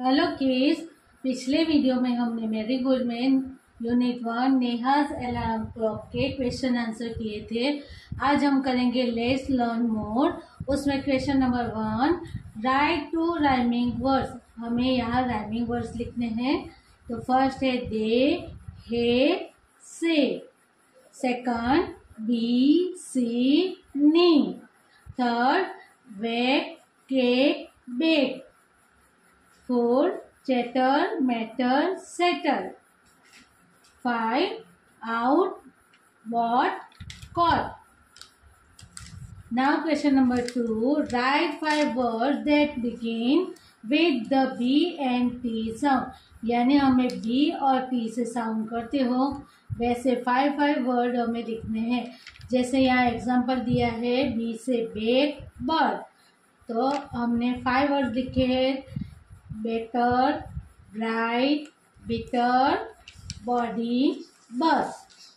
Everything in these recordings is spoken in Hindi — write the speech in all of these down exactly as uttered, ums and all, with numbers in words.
हेलो किड्स, पिछले वीडियो में हमने मैरीगोल्ड में unit one Neha's alarm clock के क्वेश्चन आंसर किए थे। आज हम करेंगे लेट्स लर्न मोर। उसमें question number one, write two rhyming words. हमें यहाँ राइमिंग वर्ड्स लिखने हैं। तो फर्स्ट है day, hay, say. Second bee, see, knee. Third wake, cake, bake. Four, chatter, matter, settle. Five, out, bought, caught. Now question number two, write five words that begin with the B and T sound. यानी हमें B और T से साउंड करते हो वैसे फाइव फाइव वर्ड हमें लिखने हैं। जैसे यहाँ एग्जांपल दिया है B से बेक, बर्ड। तो हमने फाइव वर्ड लिखे हैं। better, bright, bitter, body, bus.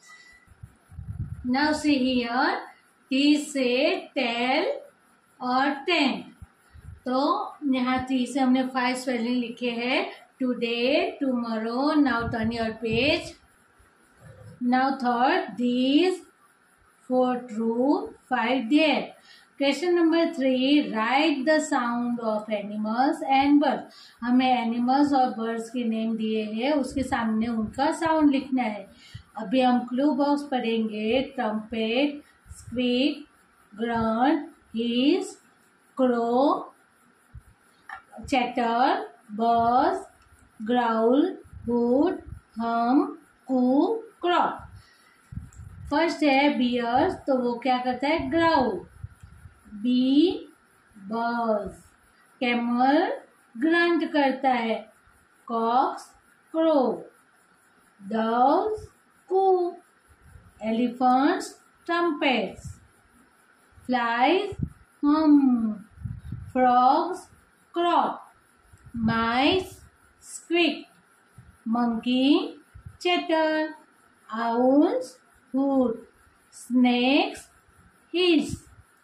Now see here, T से tell और ten. तो यहाँ T से हमने फाइव स्पेलिंग लिखे हैं। Today, tomorrow. Now turn your page. Now third, these. Four true, five there. Question number three, write the sound of animals and birds. हमें एनिमल्स और बर्ड्स के नेम दिए हैं, उसके सामने उनका साउंड लिखना है। अभी हम क्लू बॉक्स पढ़ेंगे। Trumpet, squeak, grunt, hiss, crow, chatter, buzz, growl, hoot, hum, coo, क्रॉक। First है बियर्स, तो वो क्या करता है? Growl. Bee, buzz. Camel grunt करता है। Cocks, crow. Doves, coo. Elephants, trumpets. Flies, hum. Frogs, croak. Mice, squeak. Monkey, chatter. Owls, hoot. Snakes, hiss.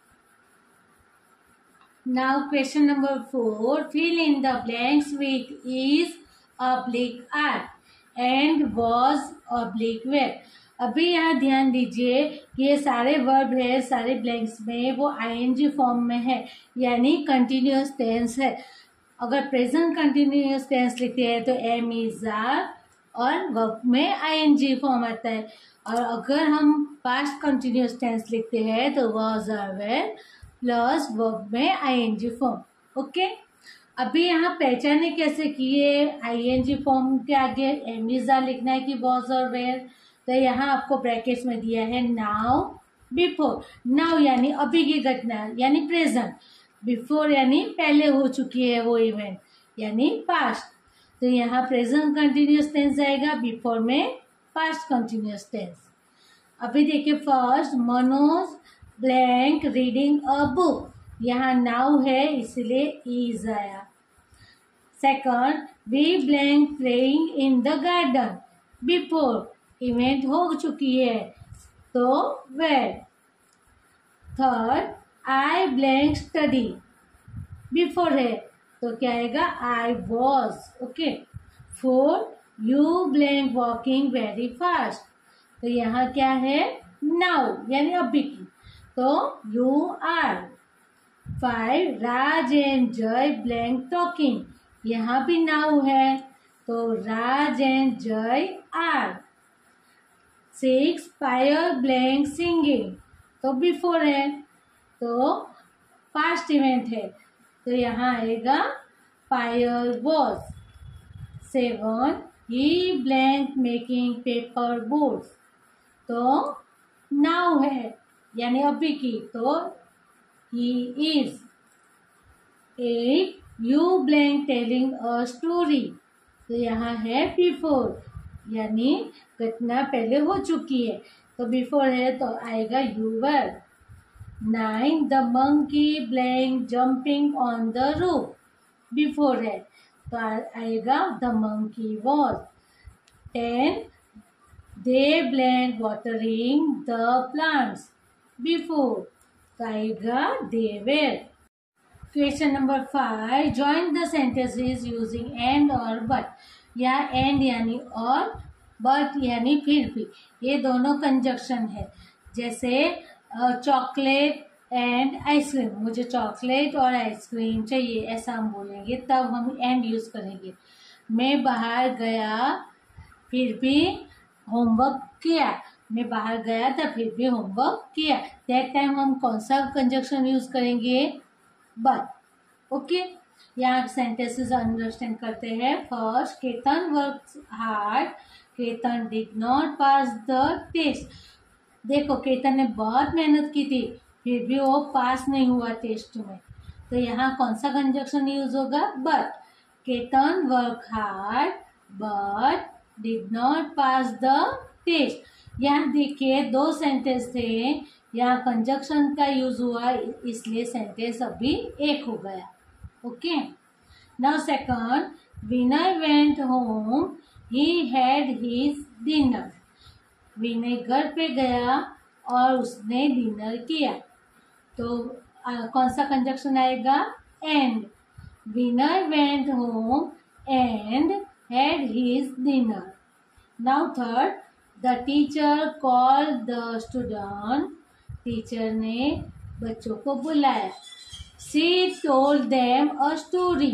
Now question number four, fill in the blanks with is, oblique are and was, oblique were. अभी यहाँ ध्यान दीजिए कि ये सारे वर्ब है, सारे ब्लैंक्स में वो आईएनजी फॉर्म में है, यानी कंटिन्यूअस टेंस है। अगर प्रेजेंट कंटिन्यूअस टेंस लिखते हैं तो एम इज आर और वर्ब में आईएनजी फॉर्म आता है। और अगर हम पास्ट कंटिन्यूअस टेंस लिखते हैं तो was are were plus verb में आईएनजी फॉर्म। ओके, अभी यहाँ पहचाने कैसे किए? आईएनजी फॉर्म के आगे एम इज आर लिखना है कि वॉज और वेयर। तो यहाँ आपको ब्रैकेट्स में दिया है नाउ, बिफोर। नाउ यानी अभी की घटना यानी प्रेजेंट। बिफोर यानी पहले हो चुकी है वो इवेंट यानी पास्ट। तो यहाँ प्रेजेंट कंटिन्यूअस टेंस आएगा, बिफोर में पास्ट कंटिन्यूअस टेंस। अभी देखिए first, Manoj blank reading a book. यहाँ नाउ है इसलिए इज आया। Second, we blank playing in the garden. Before event हो चुकी है तो were. Third, I blank study. Before है तो क्या आएगा? I was. Okay. Four, you blank walking very fast. तो यहाँ क्या है? नाउ यानी अभी की, तो you are. Five, Raj and Jay blank talking. यहाँ भी नाउ है तो Raj and Jay are. Six, Payal blank singing. तो बिफोर है तो पास्ट इवेंट है तो यहाँ आएगा Payal was. Seven, he blank making paper boards. तो नाउ है यानी अभी की, तो he is. Eight, you blank telling a story. तो यहाँ है बिफोर यानी घटना पहले हो चुकी है तो बिफोर है तो आएगा you were. Nine, the monkey blank jumping on the roof. Before है तो आएगा the monkey was. Ten, they blank watering the plants. Before तो आएगा they were. Question number five, join the sentences using and और बट। या एंड यानी और, बट यानी फिर भी, ये दोनों कंजक्शन है। जैसे चॉकलेट एंड आइसक्रीम, मुझे चॉकलेट और आइसक्रीम चाहिए, ऐसा हम बोलेंगे, तब हम एंड यूज करेंगे। मैं बाहर गया फिर भी होमवर्क किया, मैं बाहर गया था फिर भी होमवर्क किया, दैट टाइम हम कौन सा कंजक्शन यूज करेंगे? बट। ओके, यहाँ सेंटेंसेस अंडरस्टैंड करते हैं। First, Ketan works hard, Ketan did not pass the test. देखो, केतन ने बहुत मेहनत की थी फिर भी वो पास नहीं हुआ टेस्ट में, तो यहाँ कौन सा कंजक्शन यूज होगा? But. Ketan work hard but did not pass the test. यहाँ देखिए दो सेंटेंस थे, यहाँ कंजक्शन का यूज हुआ, इसलिए सेंटेंस अभी एक हो गया। Okay, now second, Vinay went home, he had his dinner. Vinay घर पे गया और उसने डिनर किया, तो आ, कौन सा कंजक्शन आएगा? And. Vinay went home and had his dinner. Now third, the teacher called the student. Teacher ने बच्चों को बुलाया। She told them a story.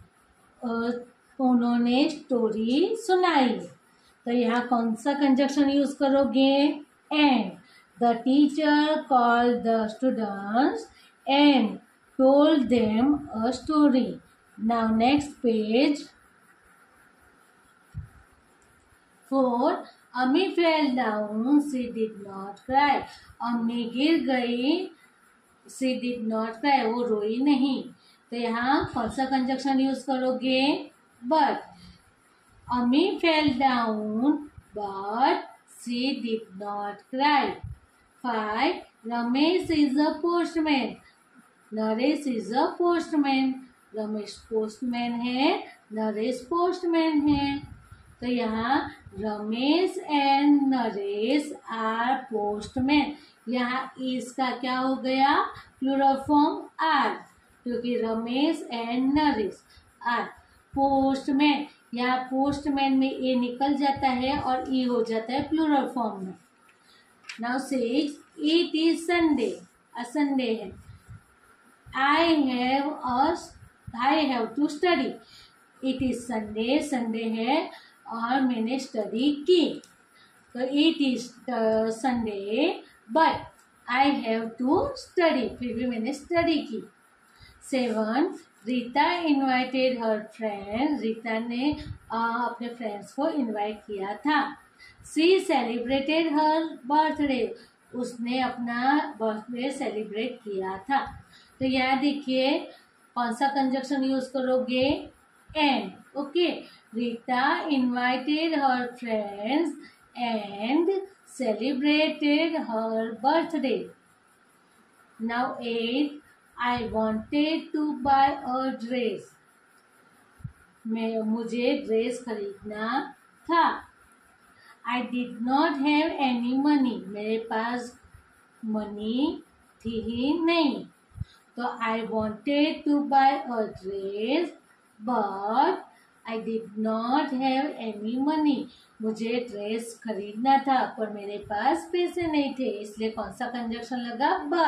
उन्होंने स्टोरी सुनाई, तो यहाँ कौन सा कंजक्शन यूज करोगे? And. The teacher called the students and told them a story. Now next page. Four, Ammi fell down, she did not cry. Ammi गिर गई, शी डिड नॉट क्राई, वो रोई नहीं, तो यहाँ कौन सा कंजक्शन यूज करोगे? But. Ammi fell down but she did not cry. Five, Ramesh is a postman, Naresh is a postman. Ramesh postman है, नरेश पोस्टमैन है, तो यहाँ Ramesh and Naresh are postman. यहाँ इसका क्या हो गया? प्लूरल फॉर्म आर, क्योंकि Ramesh and Naresh are postman. यहाँ पोस्टमैन में ए निकल जाता है और ई हो जाता है प्लूरल फॉर्म में। Now six, it is Sunday, a Sunday है। I have a I have to study. It is Sunday, Sunday है और मैंने स्टडी की, तो it is Sunday but I have to study, फिर भी मैंने स्टडी की। Seven, Rita invited her friend. Rita ने uh, अपने फ्रेंड्स को इनवाइट किया था। सी सेलिब्रेटेड हर बर्थडे, उसने अपना बर्थडे सेलिब्रेट किया था, तो यहाँ देखिए कौन सा कंजक्शन यूज करोगे? And. Okay, Rita invited her friends and celebrated her birthday. Now eight, I wanted to buy a dress. मैं मुझे ड्रेस खरीदना था। I did not have any money. मेरे पास मनी थी ही नहीं, तो I wanted to buy a dress but I did not have any money. मुझे ड्रेस खरीदना था पर मेरे पास पैसे नहीं थे, इसलिए कौन सा कंजक्शन लगा?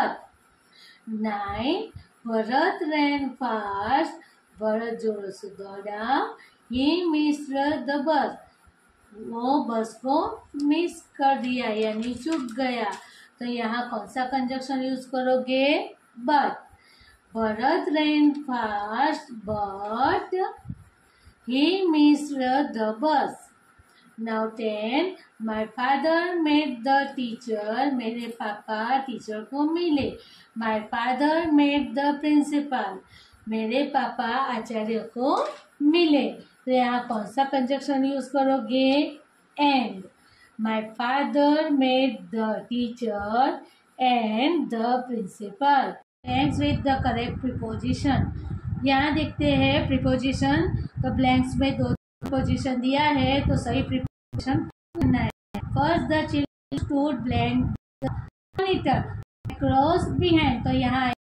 But. Nine, Bharat ran fast, Bharat जोर से दौड़ा। ही मिस्ड द बस, वो बस को मिस कर दिया यानी चूक गया, तो यहाँ कौन सा कंजक्शन यूज करोगे? But. Bharat ran fast but he missed the bus. Now ten, my father met the teacher. मेरे पापा टीचर को मिले। My father met the principal. मेरे पापा आचार्य को मिले, तो यहाँ कौन सा कंजक्शन यूज करोगे? And. My father met the teacher and the principal. Ends with the correct preposition. यहाँ देखते हैं प्रीपोजिशन, तो ब्लैंक्स में दो प्रीपोजिशन दिया है, तो सही प्रीपोजिशन करना है। First, the children stood blank the monitor, across behind, तो यहाँ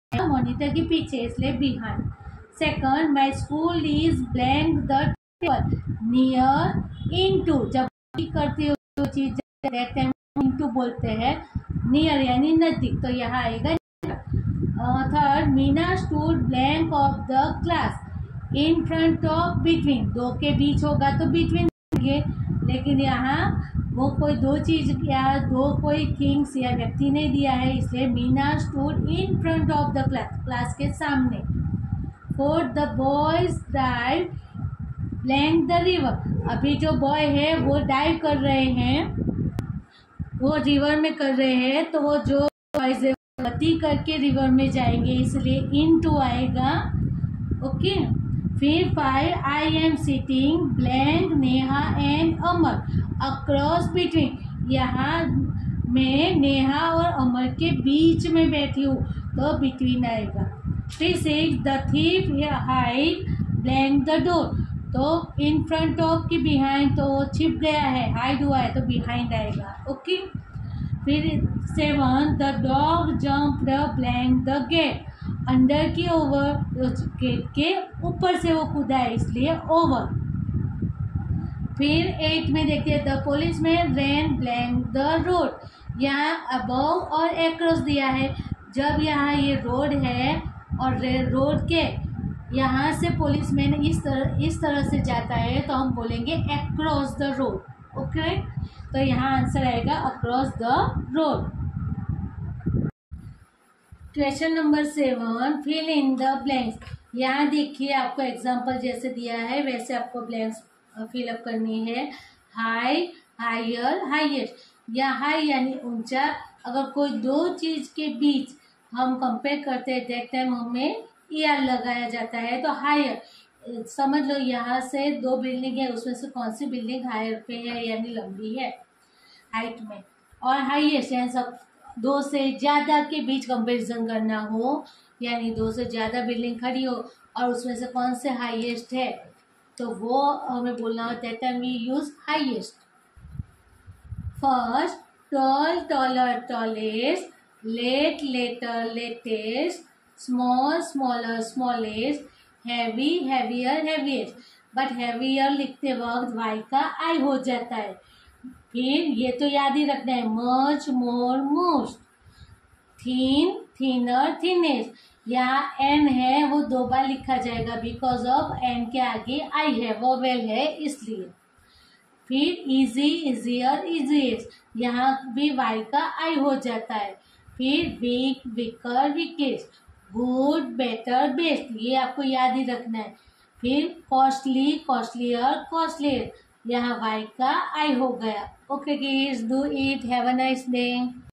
मॉनिटर के पीछे इसलिए behind. Second, my school is blank the table near into. जब करते हो चीज इनटू बोलते हैं, नियर यानी नजदीक, तो यहाँ आएगा। Third, Meena stood blank of the class in front of between. दो के बीच होगा तो बिटवीन, लेकिन यहाँ वो कोई दो चीज या दो कोई थिंग्स या व्यक्ति नहीं दिया है, इसलिए Meena stood in front of the class, class के सामने। Fourth, the boys dive blank the river. अभी जो बॉय है वो डाइव कर रहे हैं, वो रिवर में कर रहे हैं, तो वो जो बॉयज है गति करके रिवर में जाएंगे, इसलिए इन टू आएगा। ओके। फिर five, I am sitting blank Neha and Amar across between. यहाँ मैं नेहा और अमर के बीच में बैठी हूँ, तो बिटवीन आएगा। फिर six, the thief hide blank the door. तो इन फ्रंट ऑफ की बिहाइंड, तो वो छिप गया है, हाइड हुआ है, तो बिहाइंड आएगा। ओके। फिर seven, the dog jumped blank the gate. Under की ओवर, गेट के ऊपर से वो कूदा है, इसलिए ओवर। फिर एट में देखते हैं, the policeman ran blank the road. यहाँ अबव और एक्रॉस दिया है। जब यहाँ ये रोड है और रोड के यहाँ से पुलिसमैन इस तरह इस तरह से जाता है, तो हम बोलेंगे अक्रॉस द रोड। ओके, तो यहाँ आंसर आएगा across the road. Question number seven, fill in the blanks. यहाँ देखिए आपको एग्जांपल जैसे दिया है वैसे आपको ब्लैंक्स फिलअप करनी है। High, higher, highest. या हाई यानी ऊंचा। अगर कोई दो चीज के बीच हम कंपेयर करते हैं, दैट टाइम हमें ईयर लगाया जाता है, तो हायर। समझ लो यहाँ से दो बिल्डिंग है, उसमें से कौन सी बिल्डिंग हायर पे है यानी लंबी है हाइट में। और हाईएस्ट यानी सब दो से ज्यादा के बीच कंपैरिजन करना हो, यानी दो से ज्यादा बिल्डिंग खड़ी हो और उसमें से कौन से हाईएस्ट है, तो वो हमें बोलना हो, that time we use highest. First, tall, taller, tallest, late, later, latest, small, smaller, smallest, heavy, heavier, heaviest. But heavier लिखते वक्त वाई का आई हो जाता है। फिर ये तो याद ही रखना है, much, more, most. Thin, thinner, thinnest. यहाँ एन है वो दो बार लिखा जाएगा, बिकॉज ऑफ एन के आगे आई है, वो वेल है इसलिए। फिर इजी, इजियर, इजीएस्ट। यहाँ भी वाई का आई हो जाता है। फिर weak, weaker, weakest. Good, better, best, ये आपको याद ही रखना है। फिर कॉस्टली, कॉस्टलियर, कॉस्टलियर, यहाँ वाई का आई हो गया। Okay kids, do it, have a nice day.